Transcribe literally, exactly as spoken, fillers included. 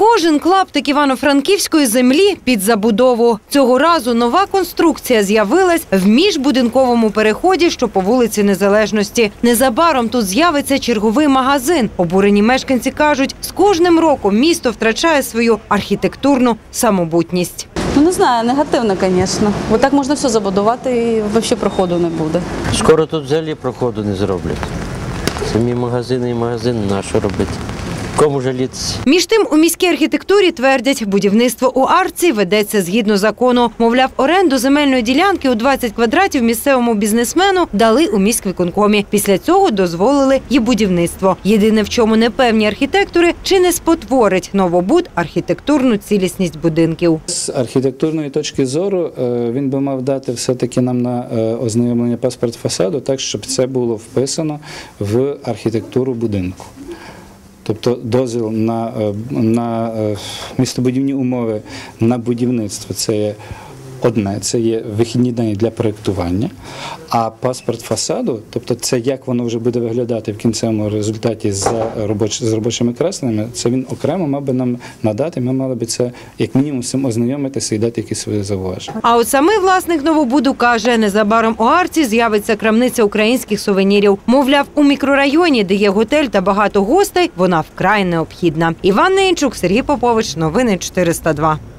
Кожен клаптик івано-франківської землі під забудову. Цього разу нова конструкція з'явилась в міжбудинковому переході, що по вулиці Незалежності. Незабаром тут з'явиться черговий магазин. Обурені мешканці кажуть, з кожним роком місто втрачає свою архітектурну самобутність. Ну, не знаю, негативно, звісно. Бо так можна все забудувати і взагалі проходу не буде. Скоро тут взагалі проходу не зроблять. Самі магазини і магазини, на що робити? Кому жалітися? Між тим, у міській архітектурі твердять, будівництво у Арці ведеться згідно закону. Мовляв, оренду земельної ділянки у двадцять квадратів місцевому бізнесмену дали у міськвиконкомі. Після цього дозволили і будівництво. Єдине, в чому непевні архітектори, чи не спотворить новобуд архітектурну цілісність будинків. З архітектурної точки зору він би мав дати все-таки нам на ознайомлення паспорт фасаду, так, щоб це було вписано в архітектуру будинку. Тобто дозвіл на, на містобудівні умови на будівництво – це є одне, це є вихідні дані для проєктування, а паспорт фасаду, тобто це як воно вже буде виглядати в кінцевому результаті з, робоч, з робочими кресленнями, це він окремо мав би нам надати, ми мали би це як мінімум з цим ознайомитися і дати якісь свої зауваження. А от самий власник новобуду каже, незабаром у Арці з'явиться крамниця українських сувенірів. Мовляв, у мікрорайоні, де є готель та багато гостей, вона вкрай необхідна. Іван Ненчук, Сергій Попович, новини чотириста два.